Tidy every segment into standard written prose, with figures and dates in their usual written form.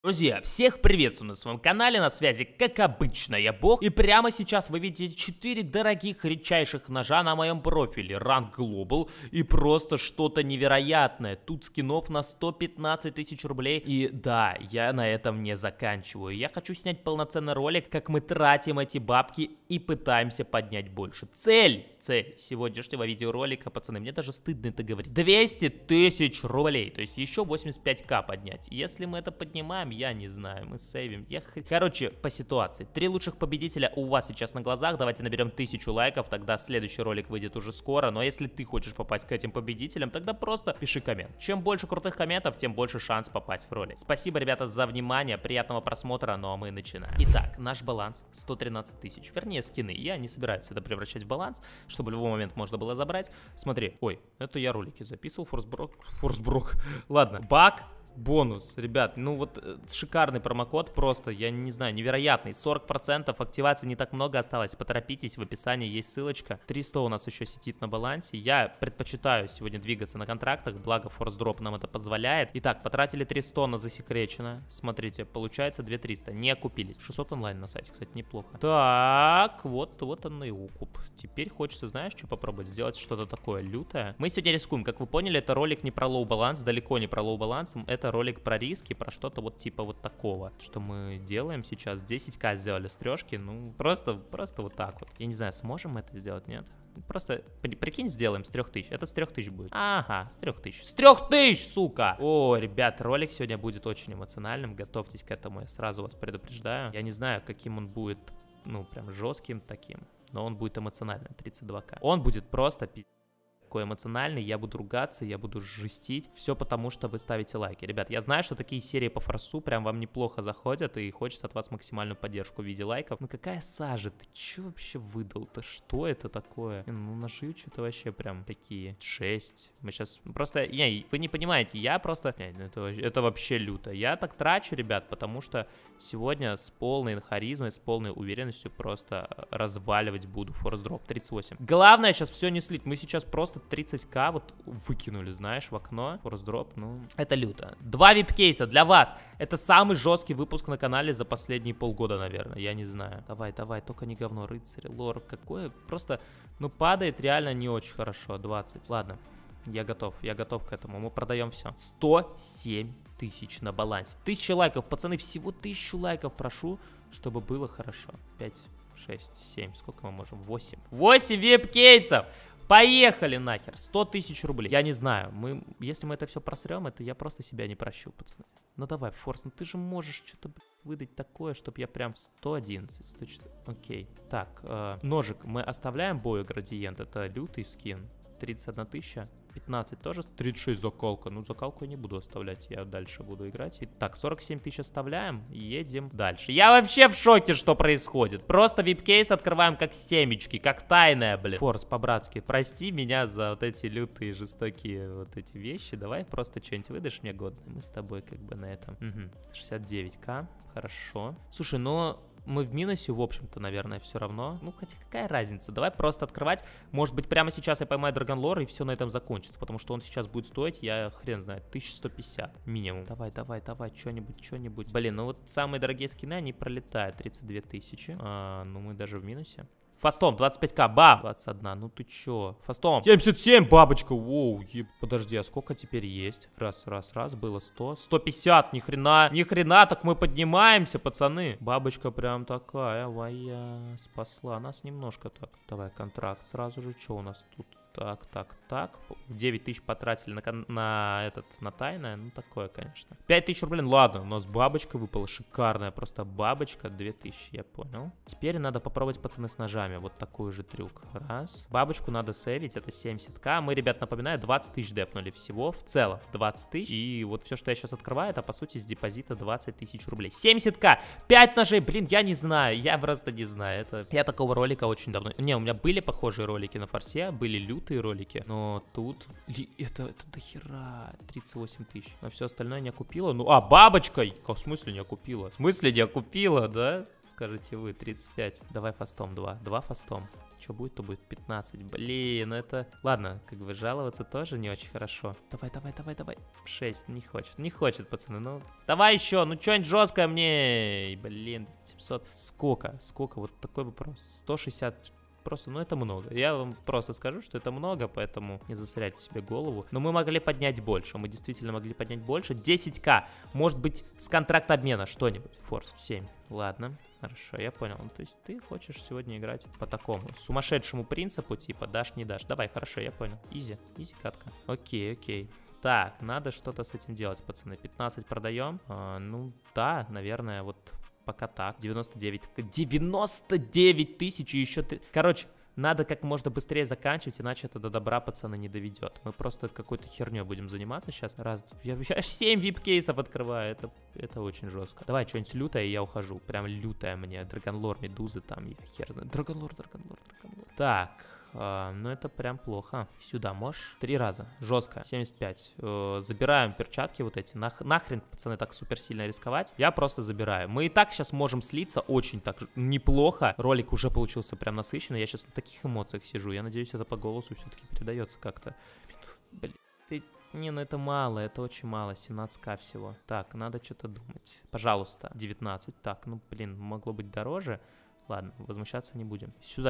Друзья, всех приветствую на своем канале, на связи как обычно я Бог. И прямо сейчас вы видите 4 дорогих редчайших ножа на моем профиле Rank Global. И просто что-то невероятное, тут скинов на 115 тысяч рублей. И да, я на этом не заканчиваю. Я хочу снять полноценный ролик, как мы тратим эти бабки и пытаемся поднять больше. Цель сегодняшнего видеоролика, пацаны, мне даже стыдно это говорить, 200 тысяч рублей, то есть еще 85к поднять. Если мы это поднимаем, я не знаю, мы сейвим. Короче, по ситуации. 3 лучших победителя у вас сейчас на глазах. Давайте наберем 1000 лайков, тогда следующий ролик выйдет уже скоро. Но если ты хочешь попасть к этим победителям, тогда просто пиши коммент. Чем больше крутых комментов, тем больше шанс попасть в ролик. Спасибо, ребята, за внимание, приятного просмотра, ну а мы начинаем. Итак, наш баланс 113 тысяч, вернее скины. Я не собираюсь это превращать в баланс, чтобы в любой момент можно было забрать. Смотри, ой, это я ролики записывал, форсброк. Ладно, баг. Бонус, ребят, ну вот шикарный промокод, просто, я не знаю, невероятный, 40%, активации не так много осталось, поторопитесь, в описании есть ссылочка, 300 у нас еще сидит на балансе, я предпочитаю сегодня двигаться на контрактах, благо форсдроп нам это позволяет. Итак, потратили 300 на засекречено, смотрите, получается 2300, не окупились, 600 онлайн на сайте, кстати, неплохо. Так, вот он и укуп, теперь хочется, знаешь, что попробовать, сделать что-то такое лютое. Мы сегодня рискуем, как вы поняли, это ролик не про лоу баланс, далеко не про лоу баланс, это ролик про риски, про что-то вот типа вот такого. Что мы делаем сейчас? 10к сделали с трешки, ну просто вот так вот. Я не знаю, сможем мы это сделать, нет? Просто, прикинь, сделаем с 3000. Это с 3000 будет. Ага, с 3000. С 3000, сука! О, ребят, ролик сегодня будет очень эмоциональным. Готовьтесь к этому, я сразу вас предупреждаю. Я не знаю, каким он будет, ну, прям жестким таким. Но он будет эмоциональным, 32к. Он будет просто такой эмоциональный, я буду ругаться, я буду жестить, все потому, что вы ставите лайки. Ребят, я знаю, что такие серии по форсу прям вам неплохо заходят, и хочется от вас максимальную поддержку в виде лайков. Ну какая сажа, ты че вообще выдал-то? Что это такое? Ну ножи что-то вообще прям такие. 6. Мы сейчас просто, вы не понимаете, я просто, это вообще люто. Я так трачу, ребят, потому что сегодня с полной харизмой, с полной уверенностью просто разваливать буду. Форсдроп 38. Главное сейчас все не слить, мы сейчас просто 30к вот выкинули, знаешь, в окно. Форсдроп, ну, это люто. 2 вип-кейса для вас. Это самый жесткий выпуск на канале за последние полгода, наверное. Я не знаю. Давай, только не говно. Рыцарь, лор, какое. Просто, ну, падает реально не очень хорошо. 20. Ладно, я готов к этому. Мы продаем все. 107 тысяч на балансе. 1000 лайков, пацаны, всего 1000 лайков прошу, чтобы было хорошо. 5, 6, 7. Сколько мы можем? 8. 8 вип-кейсов! Поехали нахер, 100 тысяч рублей. Я не знаю, если мы это все просрем, это я просто себя не прощу, пацаны. Ну давай, Форс, ну ты же можешь что-то выдать такое, чтобы я прям 111, 104, окей. Так, ножик мы оставляем, бою градиент, это лютый скин, 31 тысяча. 15 тоже, 36 закалка. Ну, закалку я не буду оставлять, я дальше буду играть. Итак, 47 тысяч оставляем, едем дальше. Я вообще в шоке, что происходит. Просто вип-кейс открываем как семечки, как тайная, блин. Форс, по-братски, прости меня за вот эти лютые, жестокие вот эти вещи. Давай просто что-нибудь выдашь мне годное. Мы с тобой как бы на этом. 69к, хорошо. Слушай, но мы в минусе, в общем-то, наверное, все равно. Ну, хотя какая разница? Давай просто открывать. Может быть, прямо сейчас я поймаю Драгонлор, и все на этом закончится. Потому что он сейчас будет стоить, я хрен знает, 1150 минимум. Давай, что-нибудь. Блин, ну вот самые дорогие скины, они пролетают. 32 тысячи. Ну, мы даже в минусе. Фастом, 25к, бам! 21, ну ты чё? Фастом, 77, бабочка, воу, подожди, а сколько теперь есть? Раз, было 100, 150, ни хрена, так мы поднимаемся, пацаны. Бабочка прям такая, спасла нас немножко так. Давай, контракт сразу же, чё у нас тут? Так. 9 тысяч потратили на тайное. Ну, такое, конечно. 5000 рублей. Ладно, у нас бабочка выпала шикарная. Просто бабочка. 2000, я понял. Теперь надо попробовать, пацаны, с ножами. Вот такой же трюк. Раз. Бабочку надо сейвить. Это 70к. Мы, ребят, напоминаю, 20 тысяч депнули всего. В целом 20 тысяч. И вот все, что я сейчас открываю, это, по сути, с депозита 20 тысяч рублей. 70к. 5 ножей. Блин, я не знаю. Я просто не знаю. Я такого ролика очень давно... Не, у меня были похожие ролики на форсе. Были лютые ролики, но тут это до хера 38 тысяч. На все остальное не окупила. Ну, бабочкой! В смысле не окупила? В смысле не окупила, да? Скажите вы, 35. Давай фастом 2. 2 фастом. Что будет, то будет 15. Блин, это... Ладно, как бы жаловаться тоже не очень хорошо. Давай, давай, давай, давай. 6, не хочет. Не хочет, пацаны, ну... Давай еще, ну что-нибудь жесткое мне. Блин, 700. Сколько? Сколько? Вот такой вопрос. 160... Просто, ну это много. Я вам просто скажу, что это много, поэтому не засоряйте себе голову. Но мы могли поднять больше. Мы действительно могли поднять больше. 10к. Может быть, с контракта обмена что-нибудь. Форс 7. Ладно. Хорошо, я понял. Ну, то есть ты хочешь сегодня играть по такому сумасшедшему принципу, типа дашь, не дашь. Давай, хорошо, я понял. Изи. Изи катка. Окей, окей. Так, надо что-то с этим делать, пацаны. 15 продаем. Ну, да, наверное, вот... Пока так. 99. 99 тысяч и еще ты... Короче, надо как можно быстрее заканчивать, иначе это до добра, пацаны, не доведет. Мы просто какой-то херней будем заниматься сейчас. Раз, я 7 вип-кейсов открываю. Это очень жестко. Давай, что-нибудь лютое, и я ухожу. Прям лютое мне. Драгонлор, медузы там, я хер знаю. Драгонлор. Так. Ну это прям плохо. Сюда можешь? 3 раза. Жестко. 75. Забираем перчатки вот эти. Нахрен, пацаны, так супер сильно рисковать. Я просто забираю. Мы и так сейчас можем слиться очень так неплохо. Ролик уже получился прям насыщенный. Я сейчас на таких эмоциях сижу. Я надеюсь, это по голосу все-таки передается как-то. Блин, не, ну это мало, это очень мало, 17к всего. Так, надо что-то думать. Пожалуйста, 19. Так, ну блин, могло быть дороже. Ладно, возмущаться не будем. Сюда.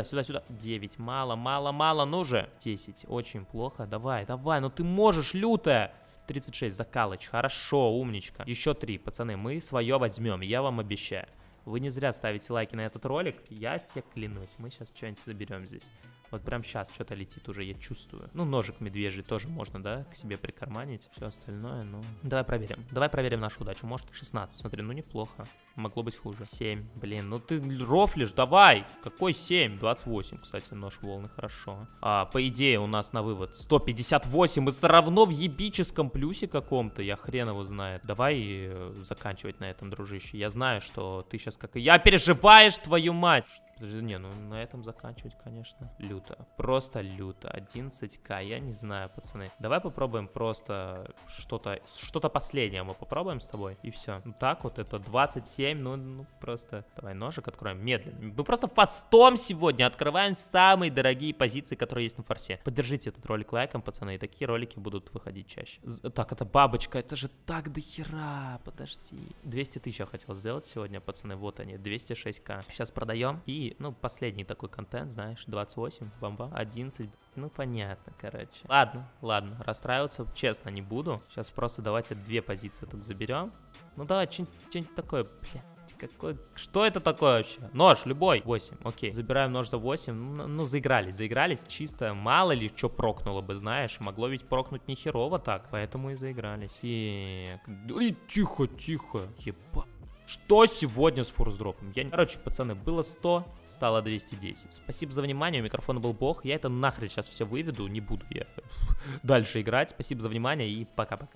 9. Мало, ну же. 10. Очень плохо. Давай, ну ты можешь, лютая. 36. Закалыч. Хорошо, умничка. Еще 3, пацаны. Мы свое возьмем, я вам обещаю. Вы не зря ставите лайки на этот ролик. Я тебе клянусь. Мы сейчас что-нибудь заберем здесь. Вот прям сейчас что-то летит уже, я чувствую. Ну, ножик медвежий тоже можно, да, к себе прикарманить. Все остальное, ну... Давай проверим нашу удачу. Может, 16. Смотри, ну неплохо. Могло быть хуже. 7. Блин, ну ты рофлишь, давай. Какой 7? 28, кстати, нож волны, хорошо. По идее, у нас на вывод 158. Мы все равно в ебическом плюсе каком-то. Я хрен его знает. Давай заканчивать на этом, дружище. Я знаю, что ты сейчас, как и я, переживаешь, твою мать. Подожди, не, ну на этом заканчивать, конечно, люто. Просто люто. 11к, я не знаю, пацаны. Давай попробуем просто что-то последнее мы попробуем с тобой, и все. Ну, так вот, это 27, ну просто... Давай ножик откроем медленно. Мы просто фастом сегодня открываем самые дорогие позиции, которые есть на форсе. Поддержите этот ролик лайком, пацаны, и такие ролики будут выходить чаще. Так, это бабочка, это же так дохера, подожди. 200 тысяч я хотел сделать сегодня, пацаны, вот они, 206к. Сейчас продаем и... Ну, последний такой контент, знаешь, 28, бомба, 11, ну, понятно, короче. Ладно, расстраиваться, честно, не буду. Сейчас просто давайте 2 позиции так заберем. Ну, давай, что-нибудь такое, блядь, что это такое вообще? Нож, любой, 8, окей. Забираем нож за 8, ну, заигрались, чисто, мало ли, что прокнуло бы, знаешь, могло ведь прокнуть нехерово так, поэтому и заигрались. И тихо, ебать. Что сегодня с форс-дропом? Короче, пацаны, было 100, стало 210. Спасибо за внимание, у микрофона был Бог. Я это нахрен сейчас все выведу, не буду я дальше играть. Спасибо за внимание и пока-пока.